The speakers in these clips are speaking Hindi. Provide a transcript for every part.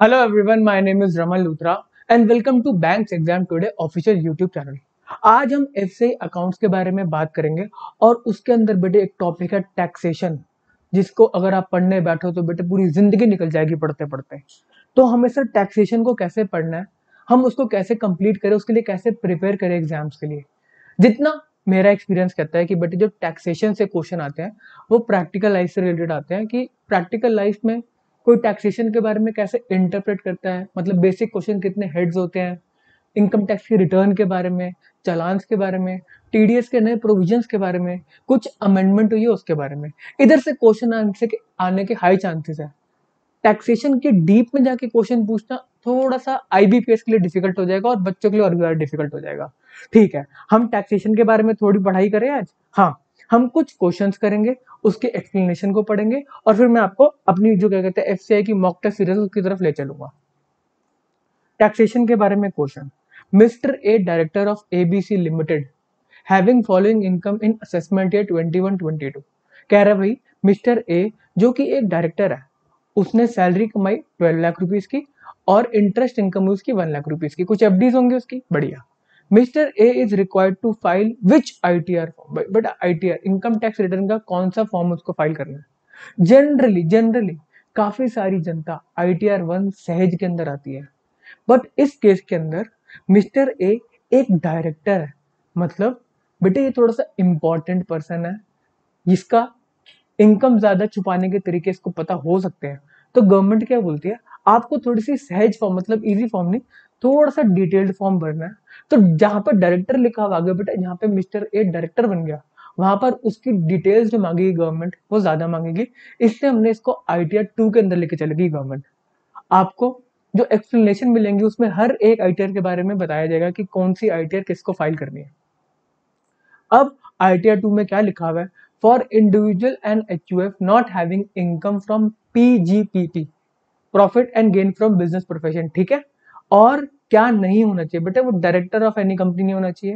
Hello everyone, my name is Raman Luthra and welcome to Banks Exam Today official YouTube channel. आज हम एफसीआई अकाउंट्स के बारे में बात करेंगे और उसके अंदर बेटे एक टॉपिक है टैक्सेशन, जिसको अगर आप पढ़ने बैठो तो बेटे पूरी जिंदगी निकल जाएगी पढ़ते पढ़ते। तो हमें सर टैक्सेशन को कैसे पढ़ना है, हम उसको कैसे कंप्लीट करें, उसके लिए कैसे प्रिपेयर करें एग्जाम्स के लिए। जितना मेरा एक्सपीरियंस कहता है कि बेटे जो टैक्सेशन से क्वेश्चन आते हैं वो प्रैक्टिकल लाइफ से रिलेटेड आते हैं, कि प्रैक्टिकल लाइफ में कोई टैक्सेशन के बारे में कैसे इंटरप्रेट करता है, मतलब बेसिक क्वेश्चन कितने हेड्स होते हैं, इनकम टैक्स की रिटर्न के बारे में, चालान्स के बारे में, टीडीएस के नए प्रोविजंस के बारे में, कुछ अमेंडमेंट हुई है उसके बारे में। इधर से क्वेश्चन आने के हाई चांसेस है। टैक्सेशन के डीप में जाके क्वेश्चन पूछना थोड़ा सा आईबीपीएस के लिए डिफिकल्ट हो जाएगा और बच्चों के लिए और भी ज्यादा डिफिकल्ट हो जाएगा। ठीक है, हम टैक्सेशन के बारे में थोड़ी पढ़ाई करें आज। हाँ, हम कुछ क्वेश्चंस करेंगे, उसके एक्सप्लेनेशन को पढ़ेंगे और फिर मैं आपको अपनी जो क्या कहते हैं एफसीआई की मॉक टेस्ट सीरीज उसकी तरफ ले चलूंगा। टैक्सेशन के बारे में question. Mister A director of ABC limited having following income in assessment year 21-22। कह रहा है भाई मिस्टर ए जो कि एक डायरेक्टर है, उसने सैलरी कमाई 12 लाख रुपीस की और इंटरेस्ट इनकम हुई उसकी 1 लाख रुपीस की, कुछ एफडीज होंगे उसकी, बढ़िया। Mister A is required to file which ITR form, but ITR income tax return का कौन सा फॉर्म उसको फाइल करना है। जनरली काफी सारी जनता आईटीआर 1 सहज के अंदर आती है, बट इस केस के अंदर मिस्टर ए एक डायरेक्टर है, मतलब बेटे ये थोड़ा सा इंपॉर्टेंट पर्सन है, जिसका इनकम ज्यादा छुपाने के तरीके इसको पता हो सकते हैं। तो गवर्नमेंट क्या बोलती है, आपको थोड़ी सी सहज फॉर्म, मतलब इजी फॉर्म नहीं, थोड़ा सा डिटेल्ड फॉर्म भरना है। तो जहां पर डायरेक्टर लिखा हुआ आगे बेटा, जहां पे मिस्टर ए डायरेक्टर बन गया, वहां पर उसकी डिटेल्स जो मांगेगी गवर्नमेंट वो ज्यादा मांगेगी, इसलिए हमने इसको आईटीआर 2 के अंदर लेके चलेगी गवर्नमेंट। आपको जो एक्सप्लेनेशन मिलेंगे उसमें हर एक आईटीआर के बारे में बताया जाएगा कि कौन सी आईटीआर किसको फाइल करनी है। अब आईटीआर 2 में क्या लिखा हुआ है, for individual and HUF not having income from PGPT, profit and gain from business profession, ठीक है। और क्या नहीं होना चाहिए बेटा, वो डायरेक्टर ऑफ एनी कंपनी नहीं होना चाहिए।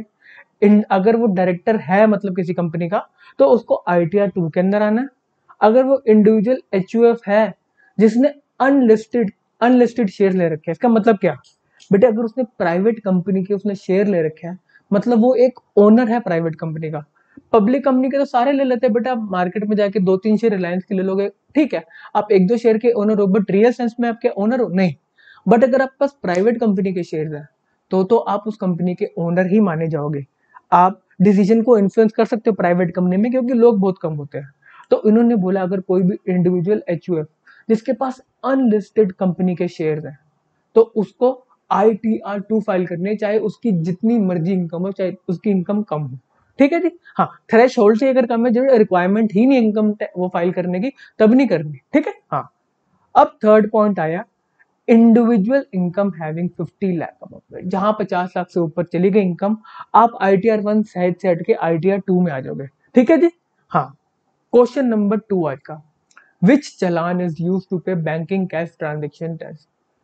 अगर वो डायरेक्टर है मतलब किसी कंपनी का, तो उसको आईटीआर 2 के अंदर आना है। अगर वो इंडिविजुअल एचयूएफ है जिसने अनलिस्टेड अनलिस्टेड शेयर ले रखे हैं, इसका मतलब क्या बेटा, अगर उसने प्राइवेट कंपनी के उसने शेयर ले रखे हैं, मतलब वो एक ओनर है प्राइवेट कंपनी का। पब्लिक कंपनी के तो सारे ले लेते हैं बेटा, आप मार्केट में जाके 2-3 शेयर रिलायंस के ले लोगे, ठीक है, आप 1-2 शेयर के ओनर हो, बट रियल सेंस में आपके ओनर हो नहीं। बट अगर आपके पास प्राइवेट कंपनी के शेयर है तो आप उस कंपनी के ओनर ही माने जाओगे। आप डिसीजन को इन्फ्लुएंस कर सकते हो प्राइवेट कंपनी में, क्योंकि लोग बहुत कम होते हैं। तो इन्होंने बोला अगर कोई भी इंडिविजुअल एचयूएफ जिसके पास अनलिस्टेड कंपनी के शेयर हैं, तो उसको आईटीआर 2 फाइल करनी है, चाहे उसकी जितनी मर्जी इनकम हो, चाहे उसकी इनकम कम हो। ठीक है जी, हाँ, थ्रेश होल्ड से अगर कम है, जो रिक्वायरमेंट ही नहीं इनकम वो फाइल करने की, तब नहीं करनी, ठीक है। हाँ, अब थर्ड पॉइंट आया, individual income having 50 lakh above, जहां 50 लाख से ऊपर चली गई इनकम, आप आईटीआर 1 सहज से हट के आईटीआर 2 में आ जाओगे, ठीक है जी। हाँ, क्वेश्चन नंबर 2 आज का, which challan is use to pay banking cash transaction tax.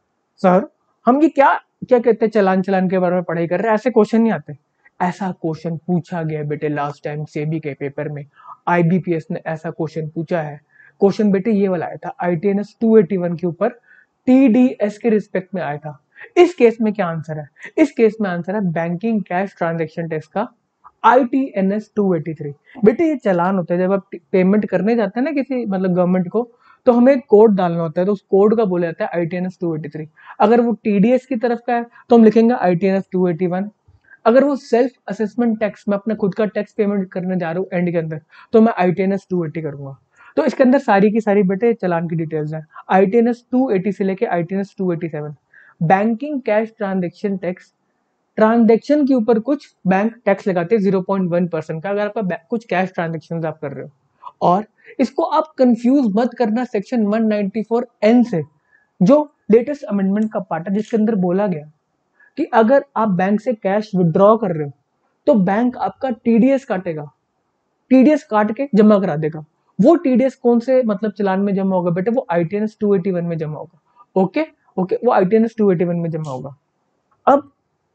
Sir हम ये क्या क्या कहते हैं, चलान चलान के बारे में पढ़ाई कर रहे हैं, ऐसे क्वेश्चन नहीं आते। ऐसा क्वेश्चन पूछा गया बेटे लास्ट टाइम सेबी के पेपर में, आईबीपीएस ने ऐसा क्वेश्चन पूछा है। क्वेश्चन बेटे ये वाला आया था आईटीएनएस 281 के ऊपर, टीडीएस के रिस्पेक्ट में आया था। इस केस में क्या आंसर है, इस केस में आंसर है बैंकिंग कैश ट्रांजेक्शन टैक्स का आईटीएनएस 283। बेटे ये चालान होता है, जब आप पेमेंट करने जाते हैं ना किसी मतलब गवर्नमेंट को, तो हमें एक कोड डालना होता है, तो उस कोड का बोला जाता है आईटीएनएस 283। अगर वो टीडीएस की तरफ का है तो हम लिखेंगे आईटीएनएस 281। अगर वो सेल्फ असेसमेंट टैक्स में अपना खुद का टैक्स पेमेंट करने जा रहा हूँ एंड के अंदर, तो मैं आईटीएनएस 280 करूंगा। तो इसके अंदर सारी की सारी बेटे चलान की डिटेल्स है, आईटीएनएस 280 से लेके ITNS 287। Banking cash transaction tax, transaction के ऊपर कुछ बैंक टैक्स लगाते हैं 0.1% का, अगर आपका कुछ कैश ट्रांजेक्शन आप कर रहे हो। और इसको आप कंफ्यूज मत करना सेक्शन 194N से, जो लेटेस्ट अमेंडमेंट का पार्ट है, जिसके अंदर बोला गया कि अगर आप बैंक से कैश विड्रॉ कर रहे हो तो बैंक आपका टीडीएस काटेगा, टीडीएस काट के जमा करा देगा। वो टीडीएस कौन से मतलब चलान में जमा होगा बेटे, वो आईटीएनएस 281 में जमा होगा। ओके ओके, वो आईटीएनएस 281 में जमा होगा। अब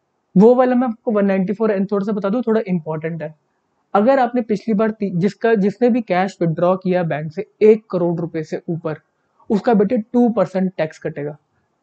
वो वाला मैं आपको 194N थोड़ा सा बता दूं, थोड़ा इंपॉर्टेंट है। अगर आपने पिछली बार जिसने भी कैश विड्रॉ किया बैंक से 1 करोड़ रुपए से ऊपर, उसका बेटे 2% टैक्स कटेगा।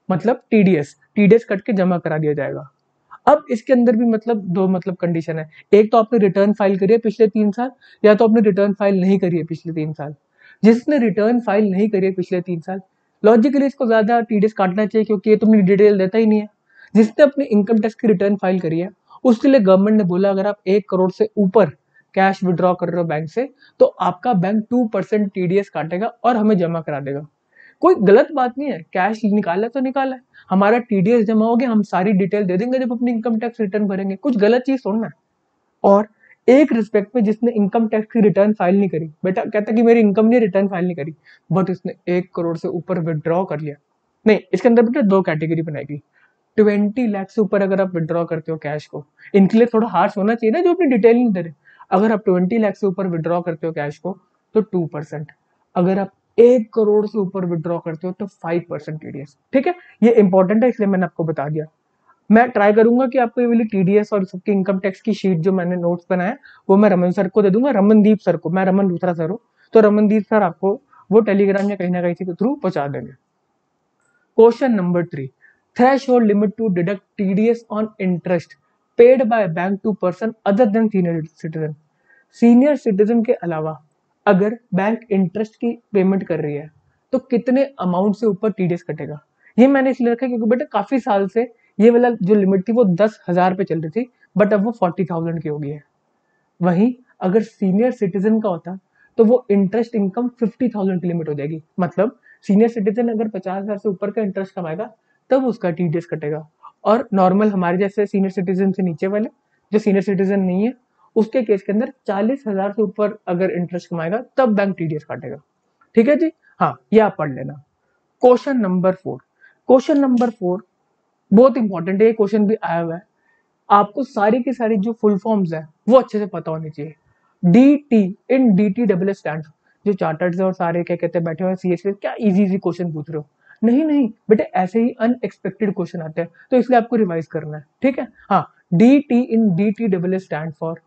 मतलब टीडीएस कट के जमा करा दिया जाएगा। अब इसके अंदर भी मतलब दो मतलब कंडीशन है, एक तो आपने रिटर्न फाइल करी है पिछले 3 साल, या तो आपने रिटर्न फाइल नहीं करी है पिछले 3 साल। जिसने रिटर्न फाइल नहीं करी है पिछले 3 साल, लॉजिकली इसको ज्यादा टीडीएस काटना चाहिए, क्योंकि ये तुमने डिटेल देता ही नहीं है। जिसने अपनी इनकम टैक्स की रिटर्न फाइल करी है, उसके लिए गवर्नमेंट ने बोला अगर आप 1 करोड़ से ऊपर कैश विड्रॉ कर रहे हो बैंक से, तो आपका बैंक 2% टीडीएस काटेगा और हमें जमा करा देगा। कोई गलत बात नहीं है, कैश निकाला तो निकाला है, हमारा टीडीएस जमा हो गया, हम सारी डिटेल दे देंगे जब अपनी इनकम टैक्स रिटर्न भरेंगे, कुछ गलत चीज छोड़ना है। और एक रिस्पेक्ट में जिसने इनकम टैक्स की रिटर्न फाइल नहीं करी, बेटा कहता कि मेरी इनकम नहीं रिटर्न फाइल नहीं करी, बट उसने 1 करोड़ से ऊपर विड्रॉ कर लिया, नहीं इसके अंदर बेटा दो कैटेगरी बनाएगी। 20 लाख से ऊपर अगर आप विड्रॉ करते हो कैश को, इनके लिए थोड़ा हार्श होना चाहिए ना जो अपनी डिटेल नहीं दे रहे। अगर आप 20 लाख से ऊपर विड्रॉ करते हो कैश को तो 2%, अगर आप 1 करोड़ से ऊपर विड्रॉ करते हो तो 5% टीडीएस। ठीक है, ये इंपॉर्टेंट है इसलिए मैंने आपको बता दिया। मैं ट्राई करूंगा कि आपको ये वाली टीडीएस और सबकी इनकम टैक्स की शीट जो मैंने नोट्स बनाया वो मैं रमन सर को दे दूंगा, रमनदीप सर को, मैं रमन लूथरा सर हूँ, तो रमनदीप सर आपको वो टेलीग्राम या कहीं ना कहीं के थ्रू पहुंचा देंगे। Question number 3, threshold limit to deduct TDS on interest paid by bank to person other than senior citizen. Senior citizen के अलावा अगर बैंक इंटरेस्ट की पेमेंट कर रही है तो कितने अमाउंट से ऊपर टीडीएस कटेगा। ये मैंने इसलिए रखा क्योंकि बेटा काफी साल से ये वाला जो लिमिट थी वो 10,000 पे चल रही थी, बट अब वो 40,000 की हो गई है। वहीं अगर सीनियर सिटीजन का होता तो वो इंटरेस्ट इनकम 50,000 की लिमिट हो जाएगी, मतलब सीनियर सिटीजन अगर 50,000 से ऊपर का इंटरेस्ट कमाएगा तब उसका टीडीएस कटेगा, और नॉर्मल हमारे जैसे सीनियर सिटीजन से नीचे वाले जो सीनियर सिटीजन नहीं है उसके केस के अंदर 40,000 से ऊपर अगर इंटरेस्ट कमाएगा तब बैंक टीडीएस काटेगा। ठीक है जी, हाँ ये आप पढ़ लेना। क्वेश्चन नंबर 4 बहुत इंपॉर्टेंट है, ये क्वेश्चन भी आया हुआ है, आपको सारी की सारी जो फुल फॉर्म्स है वो अच्छे से पता होनी चाहिए। DT in DT double stand, जो चार्टर्ड और सारे क्या कहते हैं बैठे हुए सीएस के, क्या इजी इजी क्वेश्चन पूछ रहे हो। नहीं नहीं बेटे, ऐसे ही अनएक्सपेक्टेड क्वेश्चन आते हैं तो इसलिए आपको रिवाइज करना है। ठीक है, हाँ, DT in DT double stand for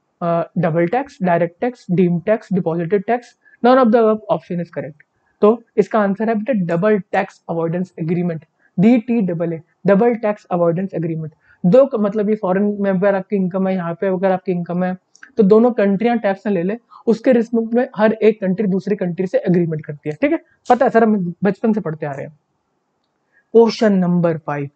double tax, direct tax, deem tax, deposited tax, none of the option is correct. तो इसका आंसर है बेटा double tax avoidance agreement, DTAA, double tax avoidance agreement. दो मतलब ये फॉरेन में अगर आपकी इनकम है, यहाँ पे अगर आपकी इनकम है, तो दोनों कंट्रियां टैक्स न ले ले, उसके रिस्पेक्ट में हर एक कंट्री दूसरी कंट्री से एग्रीमेंट करती है। ठीक है, पता है सर, हम बचपन से पढ़ते आ रहे हैं। Question number 5,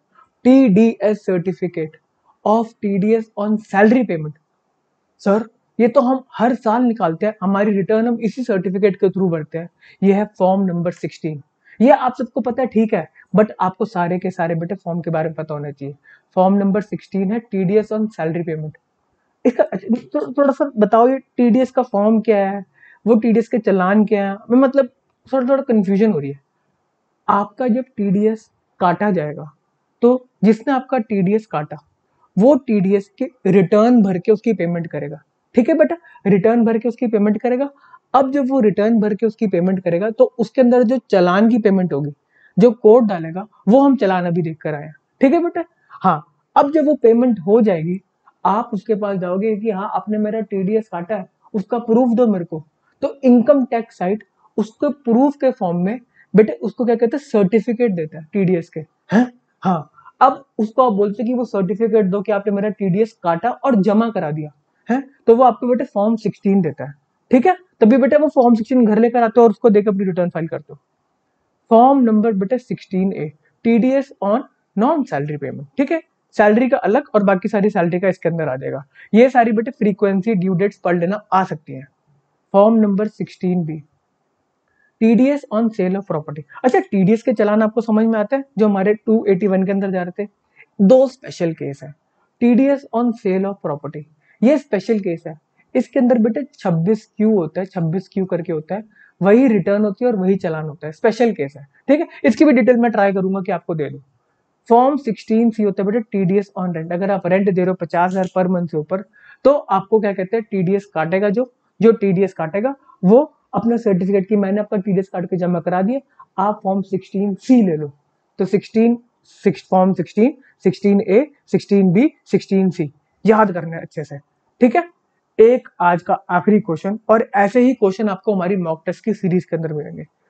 TDS certificate of TDS on salary payment. Sir ये तो हम हर साल निकालते हैं, हमारी रिटर्न हम इसी सर्टिफिकेट के थ्रू भरते हैं, ये है फॉर्म नंबर 16। ये आप सबको पता है, ठीक है, बट आपको सारे के सारे बेटे फॉर्म के बारे में पता होना चाहिए। फॉर्म नंबर 16 है टीडीएस ऑन सैलरी पेमेंट। इसका थोड़ा सा बताओ, ये टीडीएस का फॉर्म क्या है, वो टीडीएस के चालान क्या है, मैं मतलब थोड़ा थोड़ा कंफ्यूजन हो रही है। आपका जब टीडीएस काटा जाएगा तो जिसने आपका टीडीएस काटा वो टीडीएस के रिटर्न भर के उसकी पेमेंट करेगा। ठीक है बेटा, रिटर्न भर के उसकी पेमेंट करेगा। अब जब वो रिटर्न भर के उसकी पेमेंट करेगा तो उसके अंदर जो चालान की पेमेंट होगी, जो कोड डालेगा, वो हम चालान अभी देख कर आए हैं। ठीक है बेटा, हाँ, अब जब वो पेमेंट हो जाएगी आप उसके पास जाओगे कि हाँ आपने मेरा टीडीएस काटा है, उसका प्रूफ दो मेरे को। तो इनकम टैक्स साइट उसको प्रूफ के फॉर्म में बेटे उसको क्या कहते हैं, सर्टिफिकेट देता है टीडीएस के। हैं, हाँ, अब उसको आप बोलते कि वो सर्टिफिकेट दो कि आपने मेरा टीडीएस काटा और जमा करा दिया है, तो वो आपको बेटे फॉर्म 16 देता है। ठीक है, तभी बेटे वो फॉर्म 16 घर लेकर आते हो और उसको देकर अपनी रिटर्न फाइल करते हो। फॉर्म नंबर बेटे 16A, TDS on non salary payment. ठीक है, सैलरी का अलग और बाकी सारी सैलरी का इसके अंदर आ जाएगा। ये सारी बेटे फ्रीक्वेंसी ड्यू डेट्स पढ़ लेना आ सकती है। Form number 16B, TDS on sale of property. अच्छा, टीडीएस के चलान आपको समझ में आते हैं जो हमारे 281 के अंदर जा रहे थे। दो स्पेशल केस है, TDS on sale of property, ये स्पेशल केस है। इसके अंदर बेटे 26Q होता है, 26Q करके होता है, वही रिटर्न होती है और वही चलान होता है, स्पेशल केस है। ठीक है, इसकी भी डिटेल मैं ट्राई करूंगा कि आपको दे दूं। फॉर्म 16C होता है बेटे टीडीएस ऑन रेंट, अगर आप रेंट दे रहे हो 50,000 पर मंथ से ऊपर तो आपको क्या कहते हैं, टीडीएस काटेगा, जो जो टीडीएस काटेगा वो अपना सर्टिफिकेट की मैंने आपका टीडीएस काट के जमा करा दिए, आप फॉर्म 16C ले लो। तो 16 फॉर्म 16, 16A, 16B, 16C याद करना है अच्छे से। ठीक है, एक आज का आखिरी क्वेश्चन, और ऐसे ही क्वेश्चन आपको हमारी मॉक टेस्ट की सीरीज के अंदर मिलेंगे।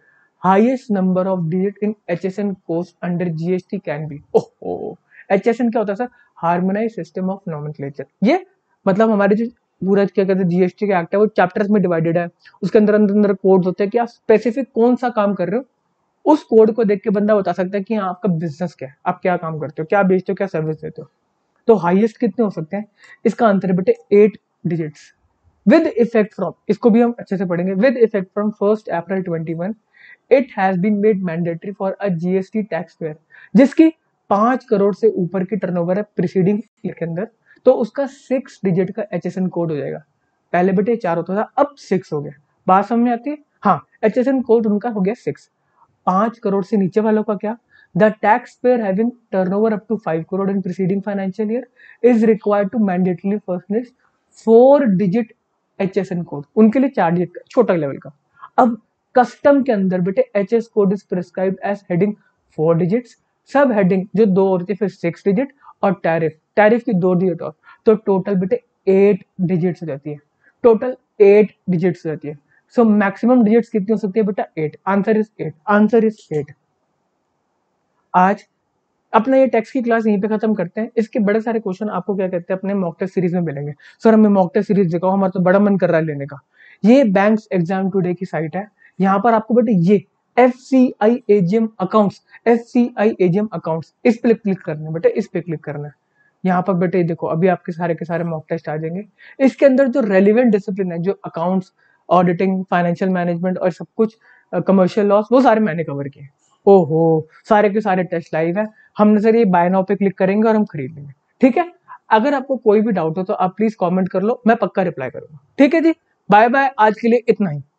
Highest number of digit in HSN course under GST can be. ओहो, HSN क्या होता है सर? Harmonize system of nomenclature. ये मतलब हमारे जो पूरा क्या कहते हैं GST का एक्ट है वो चैप्टर्स में डिवाइडेड है, उसके अंदर अंदर अंदर कोड्स होते हैं कि आप स्पेसिफिक कौन सा काम कर रहे हो, उस कोड को देख के बंदा बता सकता है कि हाँ, आपका बिजनेस क्या है, आप क्या काम करते हो, क्या बेचते हो, क्या सर्विस देते हो। तो हाईएस्ट कितने हो सकते हैं? इसका आंसर है बेटे 8 डिजिट्स विद इफेक्ट फ्रॉम, इसको भी हम अच्छे से पढ़ेंगे, with effect from 1 April 21 it has been made mandatory for a GST tax payer जिसकी 5 करोड़ से ऊपर की टर्नओवर है प्रीसीडिंग ईयर के अंदर, तो उसका 6 डिजिट का HSN कोड हो जाएगा। पहले बेटे 4 होता था, अब 6 हो गया। बात समझ में आती है? हाँ, HSN कोड उनका हो गया 6। 5 करोड़ से नीचे वालों का क्या? The tax payer having turnover up to 5 crore in preceding financial year is required to mandatorily furnish 4 digit HSN code. उनके लिए 4 डिजिट का छोटा लेवल का। अब कस्टम के अंदर बेटे HS code is prescribed as heading 4 digits, sub heading जो 2 होती है फिर 6 डिजिट, और टैरिफ की 2 डिजिट और, तो टोटल बेटे 8 डिजिट्स हो जाती है। टोटल 8 डिजिट्स हो जाती है। सो मैक्सिमम डिजिट्स कितनी हो सकती है बेटा? 8। Answer is 8। Answer is 8। आज अपना ये टेक्स्ट की क्लास यहीं पे खत्म करते हैं। इसके बड़े सारे क्वेश्चन आपको क्या कहते हैं अपने मॉक टेस्ट सीरीज में मिलेंगे। सर हमें मॉक टेस्ट सीरीज दिखाओ, हमारा तो बड़ा मन कर रहा है लेने का। ये बैंक्स एग्जाम टुडे की साइट है, यहाँ पर आपको बेटे ये FCI AGM accounts, FCI AGM accounts, इस पे क्लिक करना है बेटे, इस पे क्लिक करना है। यहाँ पर बेटे देखो अभी आपके सारे के सारे मॉक टेस्ट आ जाएंगे। इसके अंदर जो रेलिवेंट डिसिप्लिन है, जो अकाउंट्स, ऑडिटिंग, फाइनेंशियल मैनेजमेंट और सब कुछ, कमर्शियल लॉस, वो सारे मैंने कवर किए। ओहो, सारे के सारे टेस्ट लाइव है। हमने सर ये बाय नाउ पे क्लिक करेंगे और हम खरीद लेंगे। ठीक है, अगर आपको कोई भी डाउट हो तो आप प्लीज कमेंट कर लो, मैं पक्का रिप्लाई करूंगा। ठीक है जी, बाय बाय, आज के लिए इतना ही।